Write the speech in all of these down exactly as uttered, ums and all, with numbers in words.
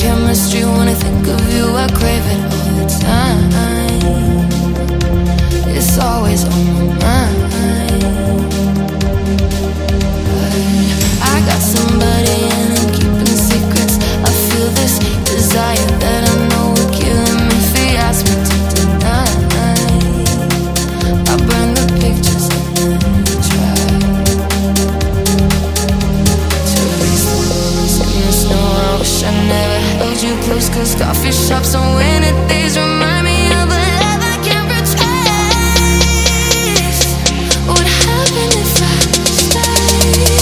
chemistry. When I think of you, I crave it all the time. It's always on my mind. I got somebody and I'm keeping secrets. I feel this desire that I know will kill him if he asks me to deny. I burn the pictures and then try to erase the moments in the snow. I wish I never held you close, cause coffee shops and winter days remind me of a love I can't retrace. What would happen if I stayed?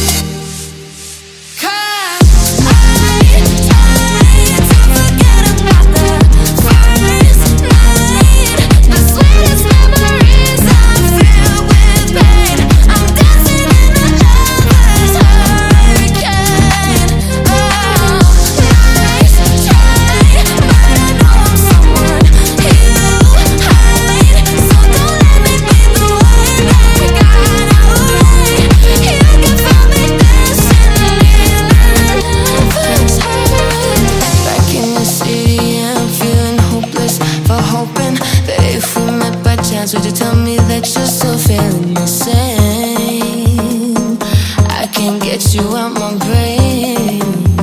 Would you tell me that you're still feeling the same? I can't get you out my brain.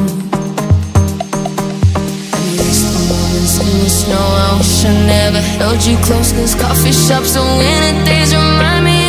I miss the moments in the snow. I wish I never held you close, cause coffee shops and winter days remind me